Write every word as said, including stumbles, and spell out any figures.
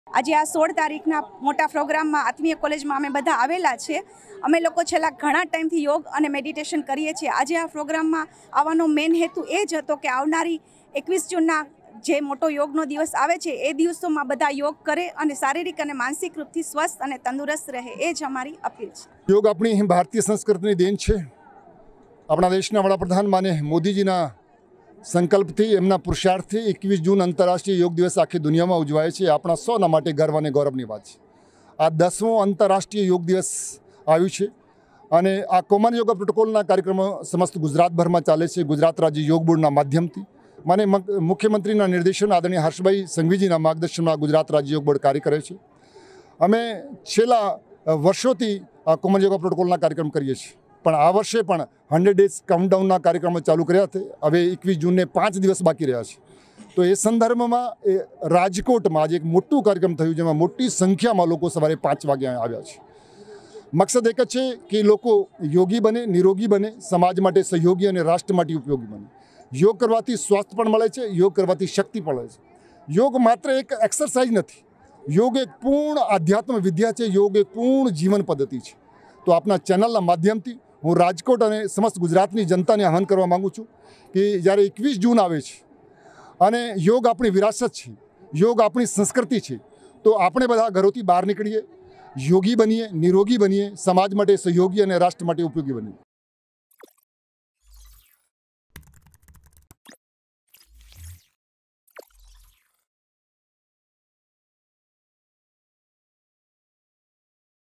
આજે આ સોળ તારીખના મોટા પ્રોગ્રામમાં આત્મીય કોલેજમાં અમે બધા આવેલા છે। અમે લોકો છેલ્લા ઘણા ટાઈમથી યોગ અને મેડિટેશન કરીએ છીએ। આજે આ પ્રોગ્રામમાં આવવાનો મેઇન હેતુ એ જ હતો કે આવનારી એકવીસ જૂનના જે મોટો યોગનો દિવસ આવે છે એ દિવસોમાં બધા યોગ કરે અને શારીરિક અને માનસિક રૂપથી સ્વસ્થ અને તંદુરસ્ત રહે, એ જ અમારી અપીલ છે। યોગ આપણી ભારતીય સંસ્કૃતિની દેન છે। આપણા દેશના વડાપ્રધાન માને મોદીજીના સંકલ્પથી, એમના પુરુષાર્થથી એકવીસ જૂન આંતરરાષ્ટ્રીય યોગ દિવસ આખી દુનિયામાં ઉજવાય છે। આપણા સૌના માટે ગર્વ અને ગૌરવની વાત છે। આ દસમો આંતરરાષ્ટ્રીય યોગ દિવસ આવ્યું છે અને આ કોમન યોગા પ્રોટોકોલના કાર્યક્રમો સમસ્ત ગુજરાતભરમાં ચાલે છે। ગુજરાત રાજ્ય યોગ બોર્ડના માધ્યમથી મને મુખ્યમંત્રીના નિર્દેશન આદરણીય હર્ષભાઈ સંઘવીજીના માર્ગદર્શનમાં ગુજરાત રાજ્ય યોગ બોર્ડ કાર્ય કરે છે। અમે છેલ્લા વર્ષોથી આ કોમન યોગા પ્રોટોકોલના કાર્યક્રમ કરીએ છીએ, પણ આ વર્ષે પણ હંડ્રેડ ડેઝ કાઉન્ટડાઉનના કાર્યક્રમો ચાલુ કર્યા હતા। હવે એકવીસ જૂનને પાંચ દિવસ બાકી રહ્યા છે, તો એ સંદર્ભમાં એ રાજકોટમાં આજે એક મોટું કાર્યક્રમ થયું, જેમાં મોટી સંખ્યામાં લોકો સવારે પાંચ વાગે આવ્યા છે। મકસદ એક જ છે કે લોકો યોગી બને, નિરોગી બને, સમાજ માટે સહયોગી અને રાષ્ટ્ર માટે ઉપયોગી બને। યોગ કરવાથી સ્વાસ્થ્ય પણ મળે છે, યોગ કરવાથી શક્તિ પણ મળે છે। યોગ માત્ર એક એક્સરસાઇઝ નથી, યોગ એક પૂર્ણ આધ્યાત્મ વિદ્યા છે, યોગ એક પૂર્ણ જીવન પદ્ધતિ છે। તો આપના ચેનલના માધ્યમથી હું રાજકોટ અને સમસ્ત ગુજરાતની જનતાને આહ્વાન કરવા માગું છું કે જ્યારે એકવીસ જૂન આવે છે અને યોગ આપણી વિરાસત છે, યોગ આપણી સંસ્કૃતિ છે, તો આપણે બધા ઘરોથી બહાર નીકળીએ, યોગી બનીએ, નિરોગી બનીએ, સમાજ માટે સહયોગી અને રાષ્ટ્ર માટે ઉપયોગી બનીએ।